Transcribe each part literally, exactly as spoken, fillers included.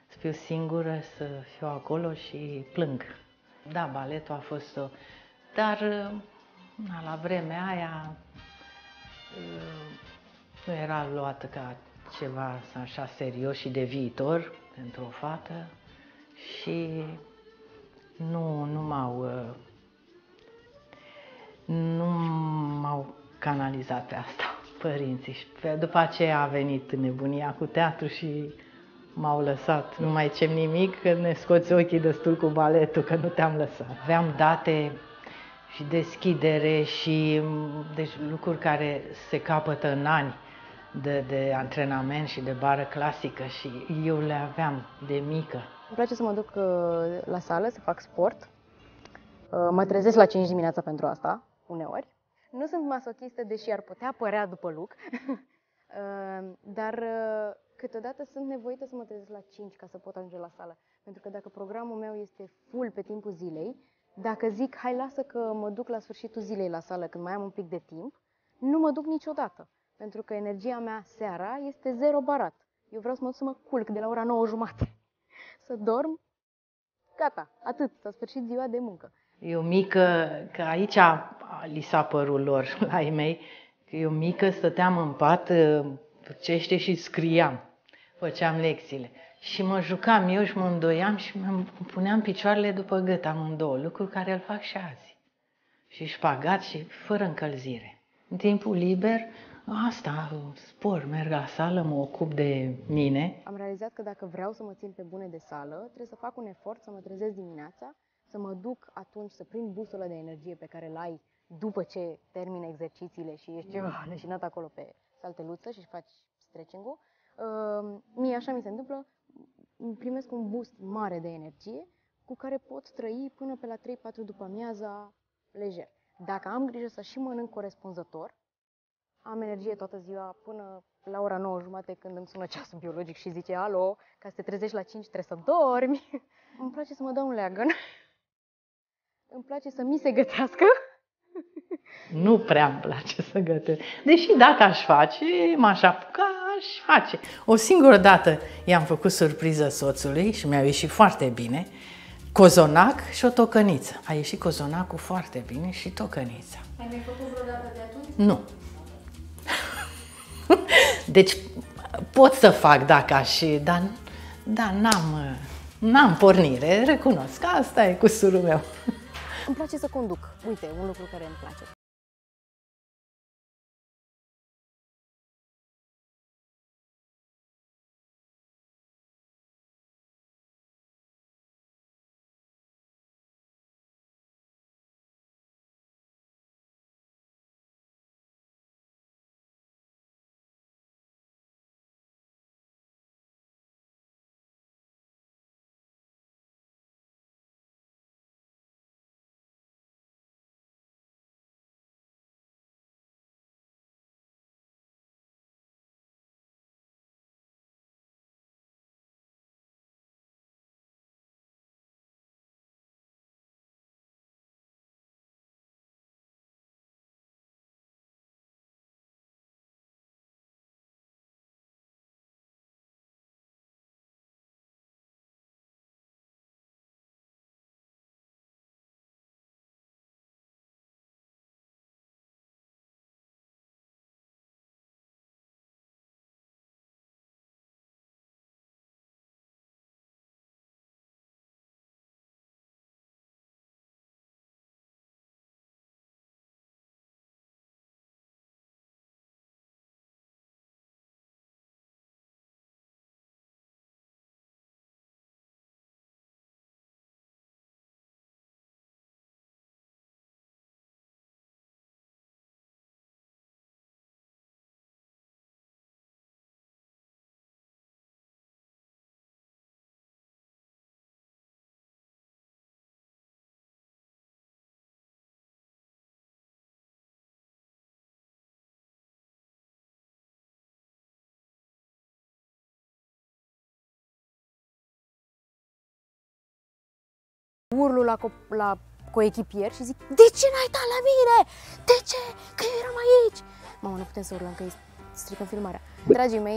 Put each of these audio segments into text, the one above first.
să fiu singură, să fiu acolo și plâng. Da, baletul a fost o... Dar na, la vremea aia nu era luată ca ceva așa serios și de viitor pentru o fată și nu, nu m-au nu m-au canalizat pe asta părinții. Și după aceea a venit nebunia cu teatru și m-au lăsat. Nu mai zicem nimic, că ne scoți ochii destul cu baletul, că nu te-am lăsat. Aveam date și deschidere și deci, lucruri care se capătă în ani de, de antrenament și de bară clasică și eu le aveam de mică. Îmi place să mă duc la sală, să fac sport. Mă trezesc la cinci dimineața pentru asta, uneori. Nu sunt masochistă, deși ar putea părea după look, dar câteodată sunt nevoită să mă trezesc la cinci ca să pot ajunge la sală. Pentru că dacă programul meu este full pe timpul zilei, dacă zic, hai lasă că mă duc la sfârșitul zilei la sală când mai am un pic de timp, nu mă duc niciodată. Pentru că energia mea seara este zero barat. Eu vreau să mă duc să mă culc de la ora nouă jumate. Să dorm, gata, atât, s-a sfârșit ziua de muncă. Eu mică, că aici li s-a părut lor, la ei mei, că eu mică stăteam în pat, turcește și scriam, făceam lecțiile. Și mă jucam eu și mă îndoiam și îmi puneam picioarele după gât amândouă, lucruri care îl fac și azi. Și șpagat și fără încălzire. În timpul liber, asta, spor, merg la sală, mă ocup de mine. Am realizat că dacă vreau să mă țin pe bune de sală, trebuie să fac un efort să mă trezesc dimineața, să mă duc atunci să prind busul ăla de energie pe care îl ai după ce termin exercițiile și ești ceva leșinat acolo pe salteluță și faci stretching-ul. Uh, mie așa mi se întâmplă, primesc un boost mare de energie cu care pot trăi până pe la trei patru după amiaza lejer. Dacă am grijă să și mănânc corespunzător, am energie toată ziua până la ora nouă jumate când îmi sună ceasul biologic și zice alo, ca să te trezești la cinci trebuie să dormi. Îmi place să mă dau un leagăn. Îmi place să mi se gătească. Nu prea îmi place să gătesc. Deși dacă aș face, m-aș apuca, aș face. O singură dată i-am făcut surpriză soțului și mi-a ieșit foarte bine. Cozonac și o tocăniță. A ieșit cozonacul foarte bine și tocănița. Ai mai făcut vreodată de atunci? Nu. Deci pot să fac dacă aș, dar, dar n-am, n-am pornire, recunosc. Asta e cusurul meu. Îmi place să conduc. Uite, un lucru care îmi place. Urlu la, co la coechipier și zic, de ce n-ai dat la mine? De ce? Că eu eram aici! Mamă, nu putem să urlăm, că îi stricăm filmarea. Dragii mei,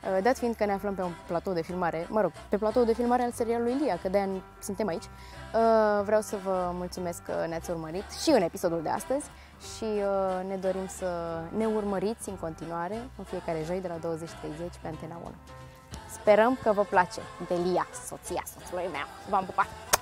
Dat fiind că ne aflăm pe un platou de filmare, mă rog, pe platou de filmare al serialului Lia, că de-aia suntem aici, vreau să vă mulțumesc că ne-ați urmărit și în episodul de astăzi și ne dorim să ne urmăriți în continuare în fiecare joi de la douăzeci și treizeci pe Antena unu. Sperăm că vă place de Lia, soția soțului meu. V-am pupat!